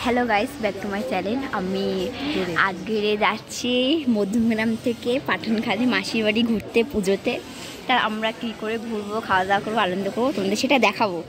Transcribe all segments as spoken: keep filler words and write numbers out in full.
Hello guys, back to my channel. আমি আজকে যাচ্ছি মধ্যমগ্রাম থেকে পাঠানখালি মাসির বাড়ি ঘুরতে পুজোতে। তা আমরা কী করে ঘুরবো, খাওয়া দাওয়া করবো, আনন্দ করবো, তোমাদের সেটা দেখাবো।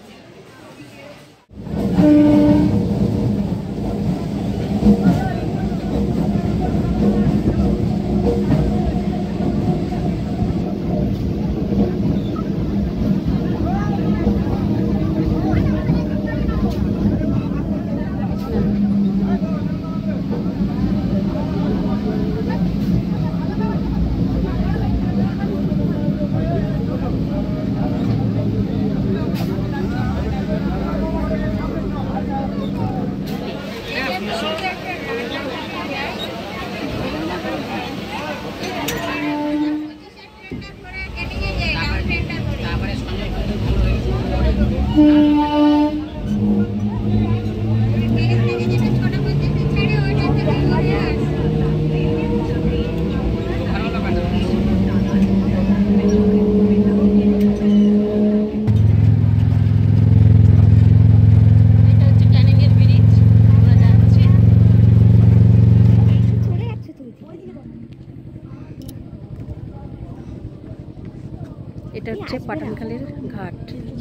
এটা হচ্ছে পাঠানখালীর ঘাট।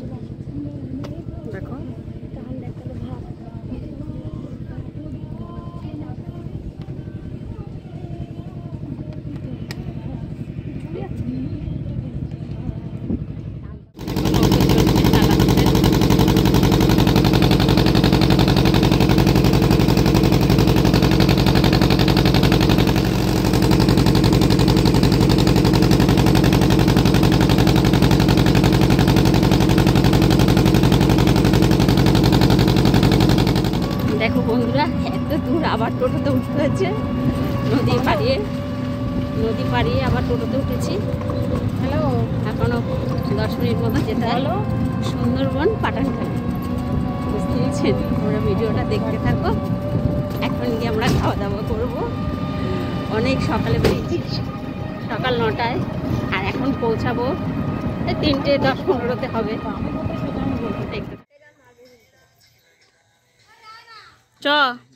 দেখো দেখো বন্ধুরা, এত দূর আবার টোটোতে উঠতে হয়েছে। নদী পাড়িয়ে নদী পাড়িয়ে আবার টোটোতে উঠেছি। হ্যালো, এখনো দশ মিনিট মতো যেতে হলো সুন্দরবন পাঠানখালী। বুঝতে পেরেছেন? তোমরা ভিডিওটা দেখতে থাকো। এখন গিয়ে আমরা খাওয়া দাওয়া করবো। অনেক সকালে বেরিয়েছি, সকাল নটায়, আর এখন পৌঁছাবো তিনটে দশ পনেরোতে হবে। দেখতে চ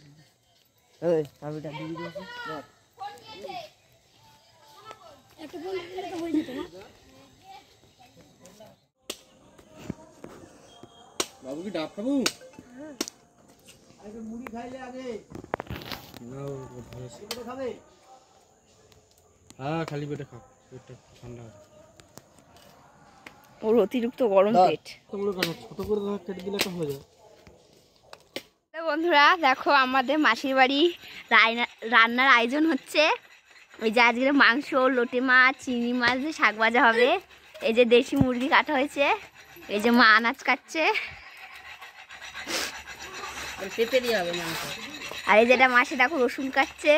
বাবু কি ডাব খাবো? মুড়ি খাইলে আগে খাবে? হ্যাঁ, খালি পেটে খাও, পেটটা ঠান্ডা হবে। ওর অতিরিক্ত গরম পেট। ছোট করে কেটে দিলে হয়ে যায়। বন্ধুরা দেখো, আমাদের মাসির বাড়ি রান্নার আয়োজন হচ্ছে। ওই যে আজকে মাংস, লোটে মাছ, চিংড়ি মাছ দিয়ে শাক ভাজা হবে। এই যে দেশি মুরগি কাটা হয়েছে, এই যে মা আনাজ কাটছে, আর এই যেটা মাসি দেখো রসুন কাটছে।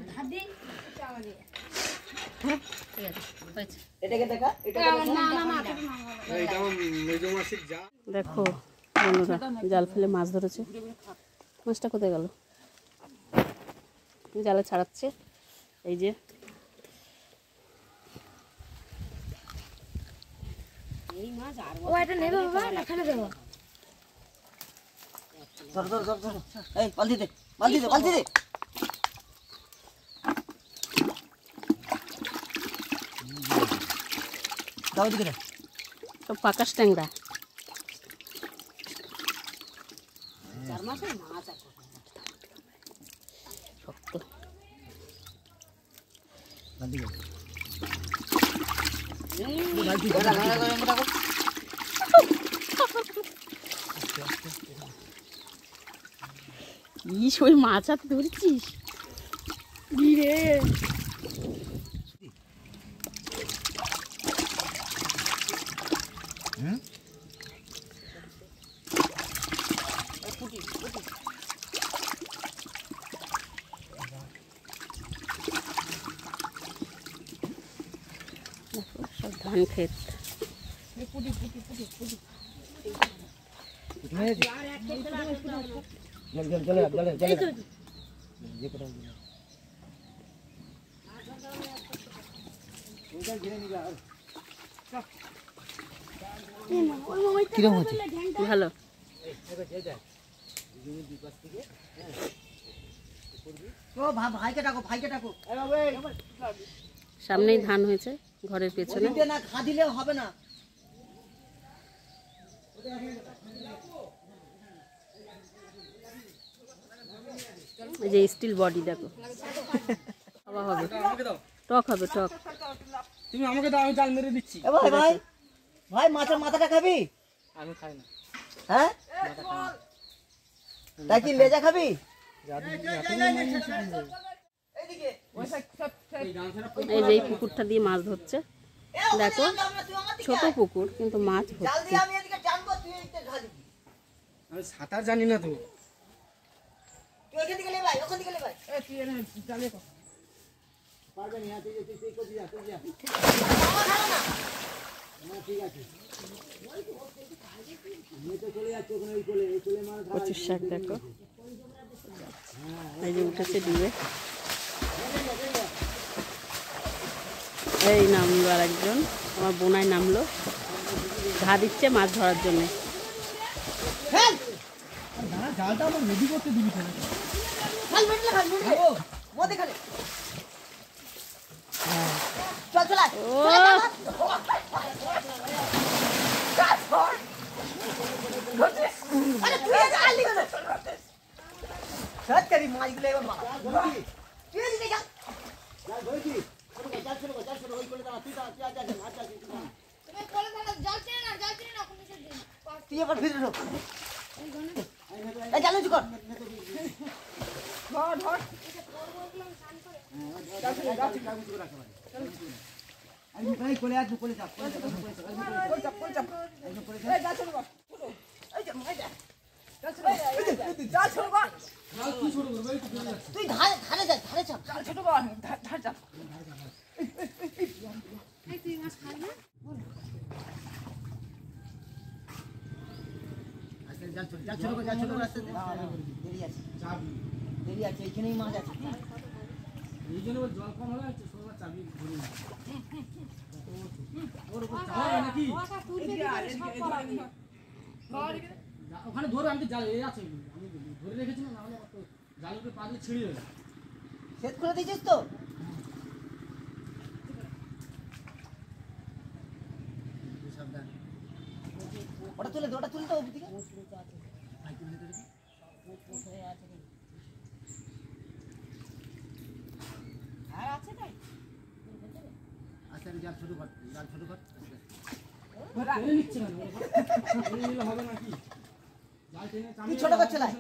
দেখো বন্ধুরা, জাল ফেলে মাছ ধরেছে। মাছটা কোথায় গেল? জালে ছাড়াচ্ছে। এই যে ও এটা নেবে বাবা, না ফেলে দেবো? ধর ধর ধর ধর, এই বালতি দে, বালতি দে, বালতি দে। দাও দিকে দে। সব পাকাশ ট্যাংরা। চার মাসের মাছ আছে শক্ত। বালতি দে। বালতি দে, লাগা লাগা লাগা লাগা। ইস, ওই মাছ হাতে ধরেছিস? রে হুম, সব ধান ক্ষেত। জল জল জল জল জল ये करो কিরকম হচ্ছে? ভালো। ও ভাই ভাইকে ডাকো ভাইকে ডাকো সামনেই ধান হয়েছে ঘরের পেছনে। ওদিকে না ঘা দিলেও হবে না। এই যে স্টিল বডি দেখো, খাওয়া হবে, টক হবে টক। তুমি আমাকে দাও, আমি জাল মেরে দিচ্ছি। এ ভাই ভাই ভাই মাছের মাথাটা খাবি? আমি খাই না। হ্যাঁ তাই কি লেজা খাবি? এই যে এই পুকুরটা দিয়ে মাছ ধরছে, দেখো ছোট পুকুর কিন্তু মাছ হচ্ছে। আমি সাঁতার জানি না তো। কচুর শাক দেখো, এই যে উঠেছে ডিবে। এই নামলো আর একজন, আমার বোনাই নামলো, ঘা দিচ্ছে মাছ ধরার জন্য। জালটা আমার রেডি করতে দিবি কেন? চল চল তুই এবার ভিতরে ঢোক। চালু কর তুই ধারে ধারে যা ধারে চাপ ছোট ধারে চাপ। দেরি আছে এইখানেই মাছ আছে। এই জন্য জল কম হলে সবার চাবি ধরে না ওর উপর চাবি নাকি ওখানে ধরে আমি জাল এই আছে আমি ধরে রেখেছি না, নাহলে জাল উপরে পা দিয়ে ছিঁড়ে যাবে। সেট করে দিয়েছিস তো? ওটা তুলে দে, ওটা তুলে তো ওদিকে আর আছে তাই আচ্ছা জাল ছোট কর, জাল ছোট কর টেনে নিচ্ছে না, টেনে নিলে হবে নাকি? জাল টেনে তুই ছোট করছে না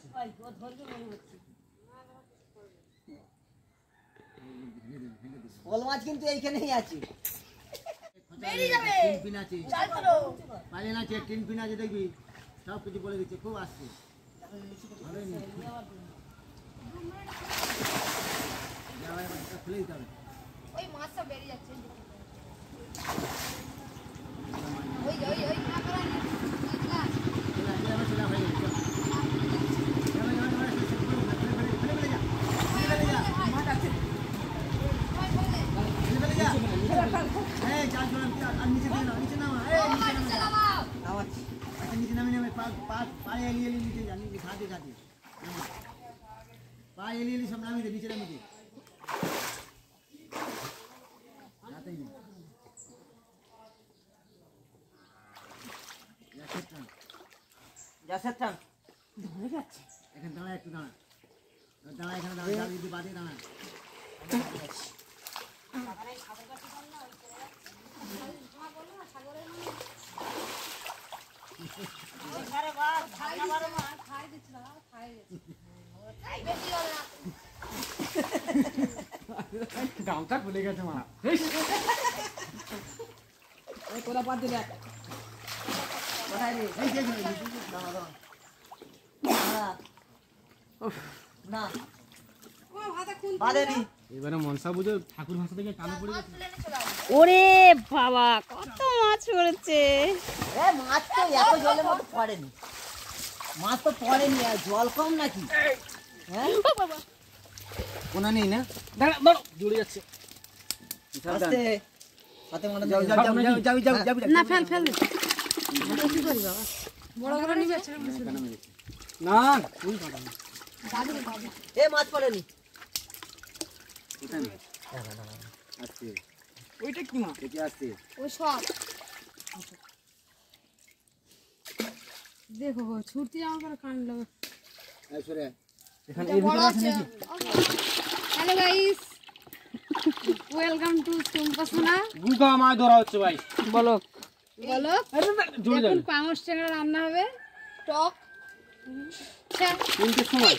শোল মাছ কিন্তু এইখানেই আছে। বেরিয়ে যাবে টিন পিন আছে, জাল ছোট পালেন আছে, টিন পিন আছে, দেখবি সব কিছু বলে দিচ্ছে, খুব আসছে খুলে দিতে হবে। ওই মাছটা বেরিয়ে যাচ্ছে ওই ওই ওই না করা না নিচে নামে নামে পা এলিয়ে এলিয়ে নিচে জানি খাতে খাতে পা এলিয়ে এলিয়ে সব নামিয়ে দে, নিচে নামিয়ে দে। এখানে দাঁড়া, একটু দাঁড়া দাঁড়া, এখানে দাঁড়া, জাল যদি বাদে দাঁড়া। গামছা খুলে গেছে মা। তোরা বাদ দিলে কোথায় রে? এই যে দাঁড়া দাঁড়া না বাদেনি। এবারে মনসা বুঝে ঠাকুর ভাষা থেকে টানা পড়ে গেছে। ওরে বাবা কত মাছ পড়েছে! এ মাছ তো এত জলের মতো পড়েনি, মাছ তো পড়েনি, আর জল কম নাকি? হ্যাঁ কোনা নেই না, দাঁড়া দাঁড়া জুড়ে যাচ্ছে। আস্তে সাথে মনে যাও যাও যাও যাও যাও যাও না ফেল ফেল কি করি বাবা, বড় বড় নিবে না ওই দাদা দাদু দাদু এ মাছ পড়েনি আসছে ওইটা কি মাছ এটা আসছে ওই সব দেখো গো ছুটি যাওয়ার পরে কান্ড এই সরে এখানে এই ভিতরে আছে নাকি হ্যালো গাইস ওয়েলকাম টু সুম্পাসনা গুলকা মাছ ধরা হচ্ছে ভাই বলো বলো জুড়ে যাবে এখন পাঙস ট্যাংরা রান্না হবে টক আচ্ছা তিনটের সময়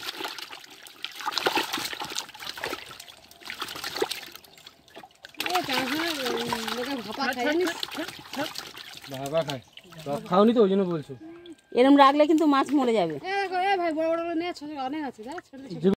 এই ট্যাংরা লোকে ভাপা খায় না বাবা খায় সব খাওনি তো ওই জন্য বলছো এরম রাখলে কিন্তু মাছ মরে যাবে এ দেখো, এ ভাই বড় বড় নিয়ে ছোট অনেক আছে যা ছোট ছোট